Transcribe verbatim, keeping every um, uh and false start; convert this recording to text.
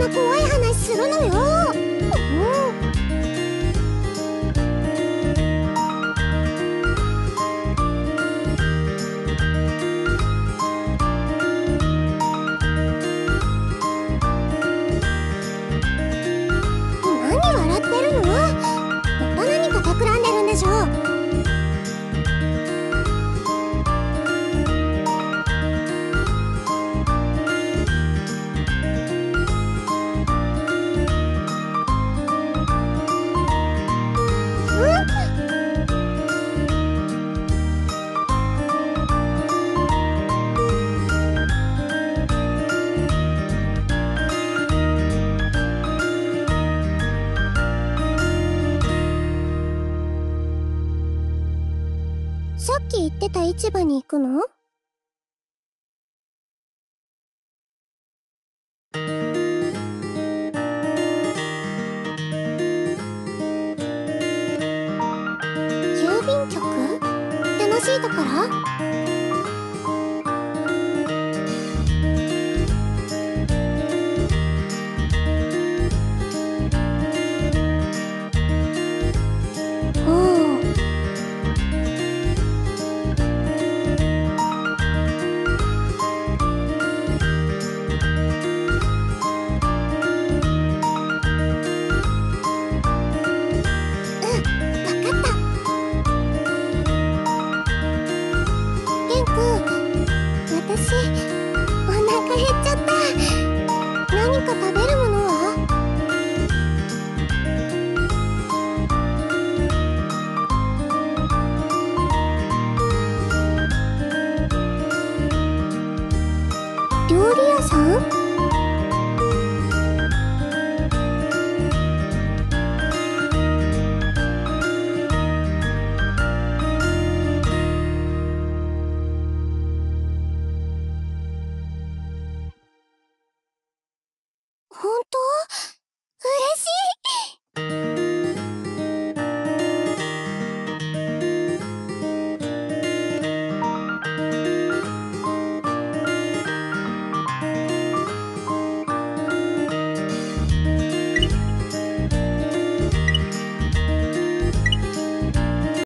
な怖い話するのよ。何笑ってるの？また何か企んでるんでしょ。さっき言ってた市場に行くの？郵便局？楽しいところ？私、お腹減っちゃった。何か食べるものは？料理屋さん？